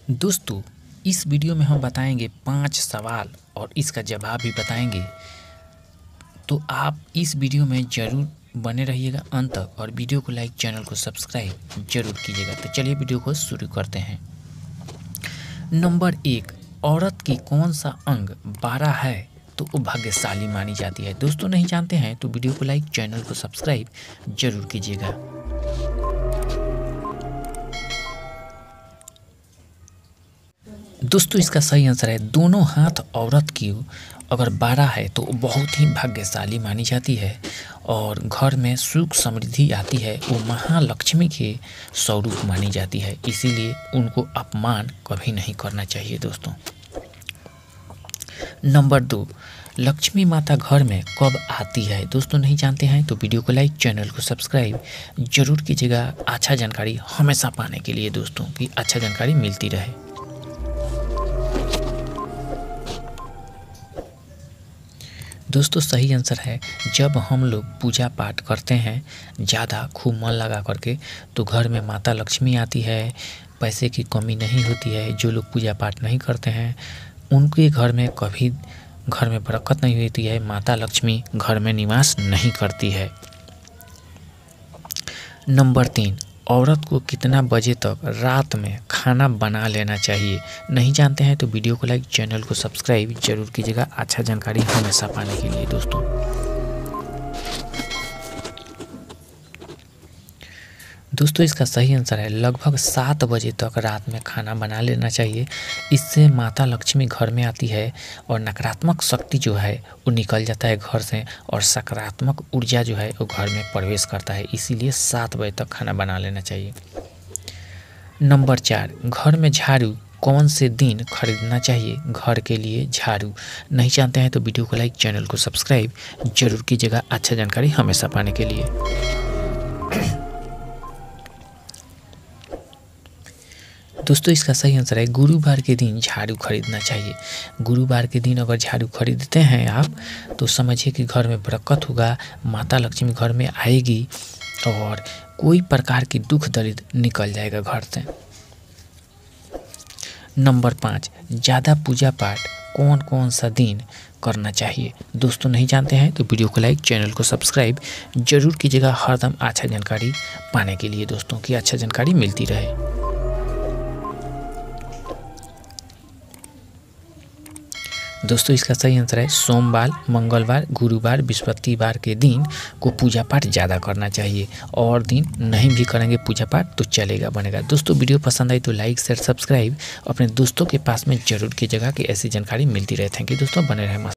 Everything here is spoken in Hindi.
दोस्तों, इस वीडियो में हम बताएंगे 5 सवाल और इसका जवाब भी बताएंगे। तो आप इस वीडियो में ज़रूर बने रहिएगा अंत तक और वीडियो को लाइक, चैनल को सब्सक्राइब जरूर कीजिएगा। तो चलिए वीडियो को शुरू करते हैं। नंबर 1, औरत की कौन सा अंग 12 है तो वो भाग्यशाली मानी जाती है। दोस्तों, नहीं जानते हैं तो वीडियो को लाइक, चैनल को सब्सक्राइब जरूर कीजिएगा। दोस्तों, इसका सही आंसर है दोनों हाथ औरत की अगर 12 है तो बहुत ही भाग्यशाली मानी जाती है और घर में सुख समृद्धि आती है। वो महालक्ष्मी के स्वरूप मानी जाती है, इसीलिए उनको अपमान कभी नहीं करना चाहिए। दोस्तों, नंबर 2, लक्ष्मी माता घर में कब आती है। दोस्तों, नहीं जानते हैं तो वीडियो को लाइक, चैनल को सब्सक्राइब जरूर कीजिएगा अच्छा जानकारी हमेशा पाने के लिए। दोस्तों की अच्छा जानकारी मिलती रहे। दोस्तों, सही आंसर है जब हम लोग पूजा पाठ करते हैं ज़्यादा खूब मन लगा करके तो घर में माता लक्ष्मी आती है, पैसे की कमी नहीं होती है। जो लोग पूजा पाठ नहीं करते हैं उनके घर में कभी घर में बरकत नहीं होती है, माता लक्ष्मी घर में निवास नहीं करती है। नंबर 3, औरत को कितना बजे तक रात में खाना बना लेना चाहिए। नहीं जानते हैं तो वीडियो को लाइक, चैनल को सब्सक्राइब जरूर कीजिएगा अच्छा जानकारी हमेशा पाने के लिए। दोस्तों, इसका सही आंसर है लगभग 7 बजे तक रात में खाना बना लेना चाहिए। इससे माता लक्ष्मी घर में आती है और नकारात्मक शक्ति जो है वो निकल जाता है घर से और सकारात्मक ऊर्जा जो है वो घर में प्रवेश करता है। इसीलिए 7 बजे तक खाना बना लेना चाहिए। नंबर 4, घर में झाड़ू कौन से दिन खरीदना चाहिए। घर के लिए झाड़ू नहीं जानते हैं तो वीडियो को लाइक, चैनल को सब्सक्राइब जरूर कीजिएगा अच्छा जानकारी हमेशा पाने के लिए। दोस्तों, इसका सही आंसर है गुरुवार के दिन झाड़ू खरीदना चाहिए। गुरुवार के दिन अगर झाड़ू खरीदते हैं आप तो समझिए कि घर में बरकत होगा, माता लक्ष्मी घर में आएगी और कोई प्रकार की दुख दर्द निकल जाएगा घर से। नंबर 5, ज़्यादा पूजा पाठ कौन कौन सा दिन करना चाहिए। दोस्तों, नहीं जानते हैं तो वीडियो को लाइक, चैनल को सब्सक्राइब जरूर कीजिएगा हरदम अच्छा जानकारी पाने के लिए। दोस्तों की अच्छा जानकारी मिलती रहे। दोस्तों, इसका सही आंसर है सोमवार, मंगलवार, गुरुवार, बृहस्पतिवार के दिन को पूजा पाठ ज़्यादा करना चाहिए और दिन नहीं भी करेंगे पूजा पाठ तो चलेगा बनेगा। दोस्तों, वीडियो पसंद आई तो लाइक, शेयर, सब्सक्राइब अपने दोस्तों के पास में जरूर कीजिएगा कि ऐसी जानकारी मिलती रहे। थैंक यू दोस्तों, बने रहे।